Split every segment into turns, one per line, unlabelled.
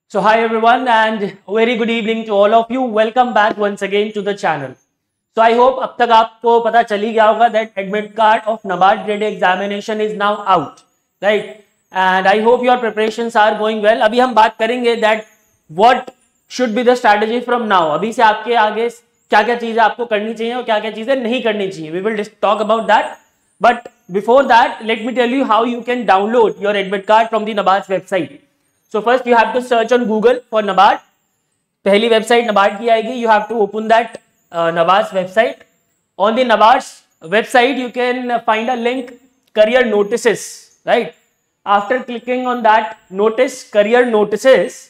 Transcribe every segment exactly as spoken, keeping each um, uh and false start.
So hi everyone and very good evening to all of you. Welcome back once again to the channel. So I hope अब तक आपको पता चल ही गया होगा that admit card of NABARD grade examination is now out, right? And I hope your preparations are going well. अभी हम बात करेंगे that what should be the strategy from now. अभी से आपके आगे क्या क्या चीजें आपको करनी चाहिए और क्या क्या चीजें नहीं करनी चाहिए. We will talk about that. But before that, let me tell you how you can download your admit card from the NABARD's website. So first you have to search on Google for NABARD. पहली website NABARD की आएगी. You have to open that uh, NABARD's website. On the NABARD's website, you can find a link career notices. Right? After clicking on that notice career notices,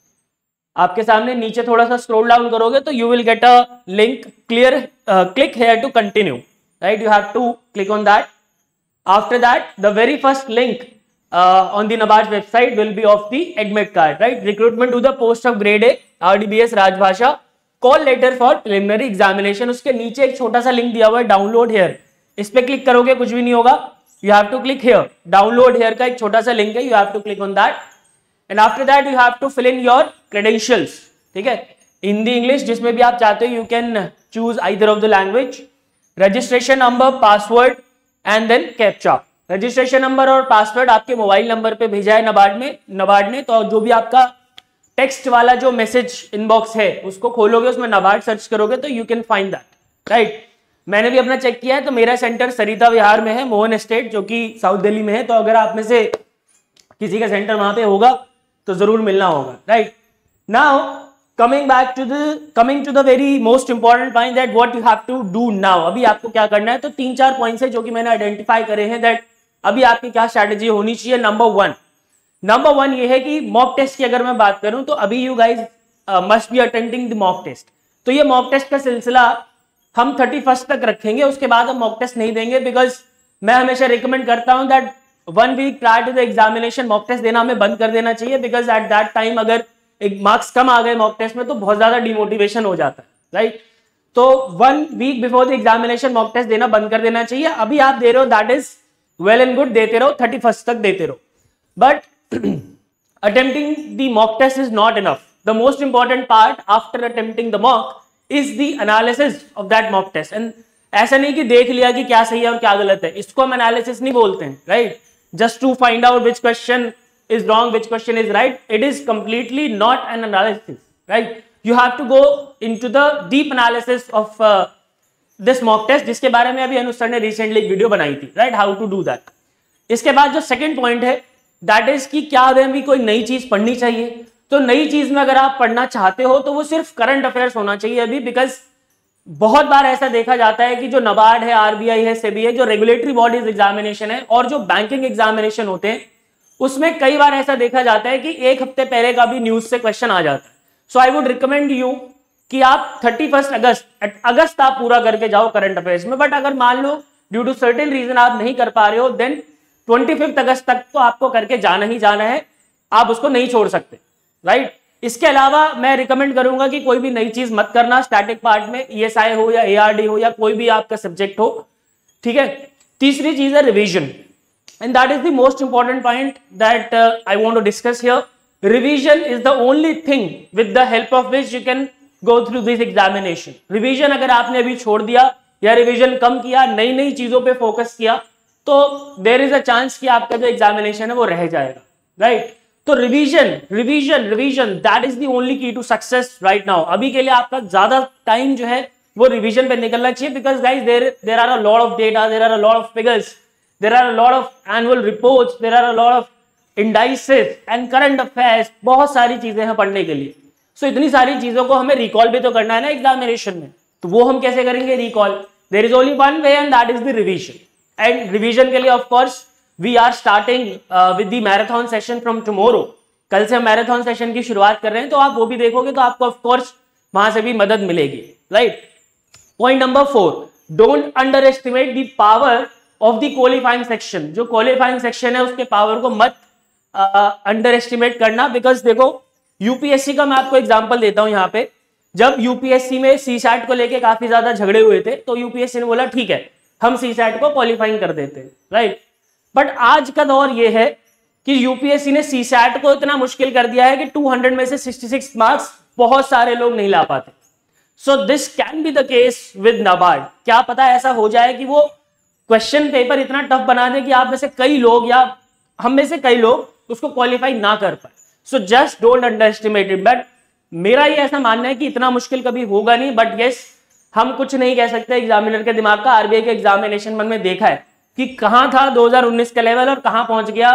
आपके सामने नीचे थोड़ा सा scroll down करोगे तो you will get a link. Clear. Uh, click here to continue. Right? You have to click on that. After that, the very first link Uh, on the NABARD website will be of the admit card, right? Recruitment to the post of grade A, R D B S राजभाषा, call letter for preliminary examination. उसके नीचे एक छोटा सा link दिया हुआ है download hair. इस पे क्लिक करोगे कुछ भी नहीं होगा. You have to click here. Download here का एक छोटा सा लिंक है. You have to click on that. And after that you have to fill in your credentials. ठीक है? हिंदी इंग्लिश जिसमें भी आप चाहते हो you can choose either of the language. Registration number, password and then captcha. Registration number और password आपके mobile number पे भेजा है नबार्ड में नबार्ड ने. तो जो भी आपका टेक्स्ट वाला जो मैसेज इनबॉक्स है उसको खोलोगे, उसमें नबार्ड सर्च करोगे तो you can find that. Right, मैंने भी अपना चेक किया है तो मेरा सेंटर सरिता विहार में है, मोहन एस्टेट, जो कि साउथ दिल्ली में है. तो अगर आप में से किसी का सेंटर वहां पे होगा तो जरूर मिलना होगा. Right, now coming back to the coming to the very most important point that what you have to do now. अभी आपको क्या करना है, तो तीन चार पॉइंट्स है जो कि मैंने आइडेंटिफाई करे हैं दैट अभी आपकी क्या स्ट्रैटेजी होनी चाहिए. नंबर वन नंबर वन ये है कि मॉक टेस्ट की अगर मैं बात करूं तो अभी you guys must be attending the mock test. तो ये मॉक टेस्ट का सिलसिला हम थर्टी फर्स्ट तक रखेंगे, उसके बाद हम मॉक टेस्ट नहीं देंगे. बिकॉज मैं हमेशा रिकमेंड करता हूं that one week prior to the examination mock test देना हमें बंद कर देना चाहिए. बिकॉज एट दैट टाइम अगर एक मार्क्स कम आ गए मॉक टेस्ट में तो बहुत ज्यादा डिमोटिवेशन हो जाता है. राइट, तो one week before the examination mock test देना बंद कर देना चाहिए. अभी आप दे रहे हो that is well and good, देते रहो, थर्टी फर्स्ट तक देते रहो. But attempting the mock test is not enough. The most important part after attempting the mock is the analysis of that mock test. And ऐसा नहीं कि देख लिया कि क्या सही है और क्या गलत है, इसको हम एनालिसिस नहीं बोलते हैं. Right, just to find out which question is wrong, which question is right. It is completely not an analysis. Right, you have to go into the deep analysis of uh, this mock test, जिसके बारे में अभी Anuj sir ने recently एक video बनाई थी. Right, how to do that. इसके बाद जो सेकंड पॉइंट है दैट इज कि क्या हमें भी कोई नई चीज पढ़नी चाहिए. तो नई चीज में अगर आप पढ़ना चाहते हो तो वो सिर्फ करंट अफेयर्स होना चाहिए अभी. बिकॉज बहुत बार ऐसा देखा जाता है कि जो नबार्ड है, आरबीआई है, सेबी है, जो रेगुलेटरी बॉडीज एग्जामिनेशन है और जो बैंकिंग एग्जामिनेशन होते हैं उसमें कई बार ऐसा देखा जाता है कि एक हफ्ते पहले का भी न्यूज से क्वेश्चन आ जाता है. So I would recommend you कि आप थर्टी फर्स्ट अगस्त अगस्त आप पूरा करके जाओ करंट अफेयर्स में. बट अगर मान लो ड्यू टू सर्टेन रीजन आप नहीं कर पा रहे हो देन ट्वेंटी फिफ्थ अगस्त तक तो आपको करके जाना ही जाना है, आप उसको नहीं छोड़ सकते. Right right? इसके अलावा मैं रिकमेंड करूंगा कि कोई भी नई चीज मत करना स्टैटिक पार्ट में, ईएसआई हो या एआरडी हो या कोई भी आपका सब्जेक्ट हो. ठीक है, तीसरी चीज है revision. And that is the most important point that uh, I want to discuss here. Revision is the only thing with the help of which you can go through this examination. Revision अगर आपने अभी छोड़ दिया या revision कम किया, नई नई चीजों पे फोकस किया तो there is a chance कि आपका जो examination है वो रह जाएगा. Right? तो revision, revision, revision, that is the only key to success right now. अभी के लिए आपका ज्यादा टाइम जो है वो revision पे निकलना चाहिए. Because guys there there are a lot of data, there are a lot of figures. There are a lot of annual reports, there are a lot of indices and current affairs. बहुत सारी चीजें हैं पढ़ने के लिए. So इतनी सारी चीजों को हमें रिकॉल भी तो करना है ना एग्जामिनेशन में. तो वो हम कैसे करेंगे recall? There is only one way and that is the revision. And revision के लिए of course we are starting uh, with the marathon session from tomorrow. कल से हम मैराथन सेशन की शुरुआत कर रहे हैं, तो आप वो भी देखोगे तो आपको of course वहां से भी मदद मिलेगी. Right? Point number four. Don't underestimate the power of the qualifying section. जो क्वालिफाइंग सेक्शन है उसके पावर को मत अंडर एस्टिमेट करना. बिकॉज देखो यूपीएससी का मैं आपको एग्जांपल देता हूं. यहाँ पे जब यूपीएससी में सी सैट को लेके काफी ज्यादा झगड़े हुए थे तो यूपीएससी ने बोला ठीक है हम सी सैट को क्वालिफाइंग कर देते हैं. राइट, बट आज का दौर ये है कि यूपीएससी ने सीसैट को इतना मुश्किल कर दिया है कि दो सौ में से छियासठ मार्क्स बहुत सारे लोग नहीं ला पाते। So this can be the case with NABARD. क्या पता ऐसा हो जाए कि वो क्वेश्चन पेपर इतना टफ बना दे कि आप में से कई लोग या हम में से कई लोग उसको क्वालिफाई ना कर पाए। So just don't underestimate it. But मेरा ये ऐसा मानना है कि इतना मुश्किल कभी होगा नहीं। बट यस, हम कुछ नहीं कह सकते एग्जामिनर के दिमाग का। आरबीआई के एग्जामिनेशन मन में देखा है कि कहां था दो हज़ार उन्नीस का लेवल और कहां पहुंच गया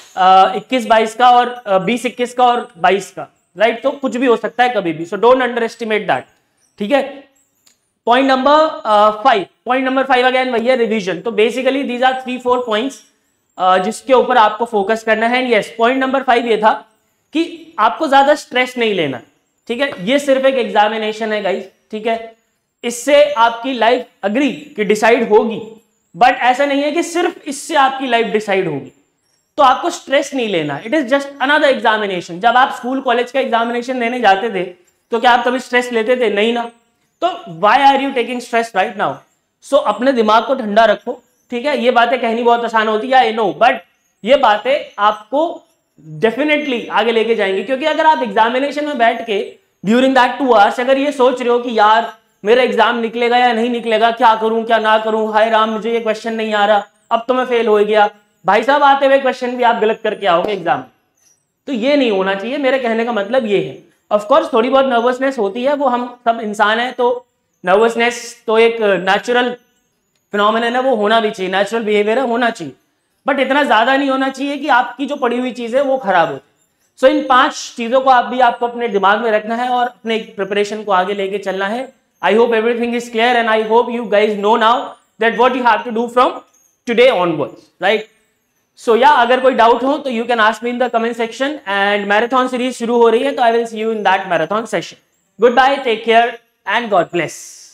इक्कीस बाईस का और बीस इक्कीस का और बाईस का, राइट। तो कुछ भी हो सकता है कभी भी। So don't underestimate that, ठीक है। Point number five point number five again वही है, रिवीजन। तो basically these are three four points जिसके ऊपर आपको फोकस करना है। यस, पॉइंट नंबर फाइव ये था कि आपको ज्यादा स्ट्रेस नहीं लेना, ठीक है। ये सिर्फ एक एग्जामिनेशन है गाइस, ठीक है। इससे आपकी लाइफ अग्री कि डिसाइड होगी, बट ऐसा नहीं है कि सिर्फ इससे आपकी लाइफ डिसाइड होगी। तो आपको स्ट्रेस नहीं लेना, it is just another examination. जब आप स्कूल कॉलेज का एग्जामिनेशन देने जाते थे तो क्या आप कभी स्ट्रेस लेते थे? नहीं ना। तो why are you taking stress right now? So अपने दिमाग को ठंडा रखो, ठीक है। ये बातें कहनी बहुत आसान होती है, आई नो, बट ये बातें आपको डेफिनेटली आगे लेके जाएंगे। क्योंकि अगर आप एग्जामिनेशन में बैठ के ड्यूरिंग दैट टू आवर्स अगर ये सोच रहे हो कि यार मेरा एग्जाम निकलेगा या नहीं निकलेगा, क्या करूं क्या ना करूं, हाय राम मुझे ये क्वेश्चन नहीं आ रहा, अब तो मैं फेल हो गया। भाई साहब, आते हुए क्वेश्चन भी आप गलत करके आओगे एग्जाम। तो ये नहीं होना चाहिए। मेरे कहने का मतलब ये है। ऑफ कोर्स थोड़ी बहुत नर्वसनेस होती है, वो हम सब इंसान है, तो नर्वसनेस तो एक नेचुरल फिनोमेनन है, वो होना भी चाहिए, नेचुरल बिहेवियर है, होना चाहिए। बट इतना ज्यादा नहीं होना चाहिए कि आपकी जो पड़ी हुई चीज है वो खराब हो। सो so, इन पांच चीजों को आप भी आपको अपने दिमाग में रखना है और अपने प्रिपरेशन को आगे लेके चलना है। I hope everything is clear and I hope you guys know now that what you have to do from today onwards, right. So या अगर कोई डाउट हो तो you can ask me in the comment section. And marathon series शुरू हो रही है, तो I will see you in that marathon session. Good bye, take care and God bless.